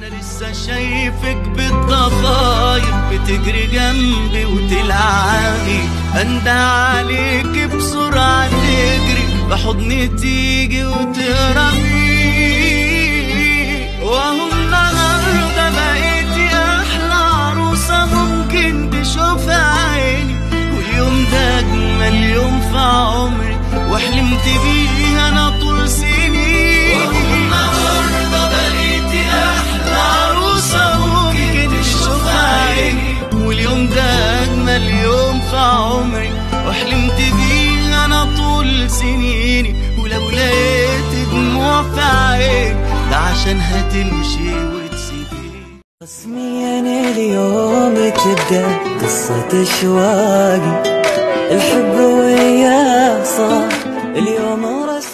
انا لسه شايفك بالضفاير بتجري جنبي وتلعبي، اندى عليك بسرعة تجري بحضني تيجي وتهربي. وهو النهارده بقيتي احلى عروسة ممكن تشوفها عيني، واليوم ده اجمل يوم في عمري وحلمت بيه انا طول سنين. وهو النهارده بقيتي احلى عروسة ممكن تشوفها عيني، واليوم ده اجمل يوم في عمري وحلمت بيه انا طول سنيني. ولو لقيت دموع في عيني ده عشان هتمشي وتسيبيني. رسميا اليوم تبدأ قصة اشواقي، الحب وياه صار اليوم رسمي.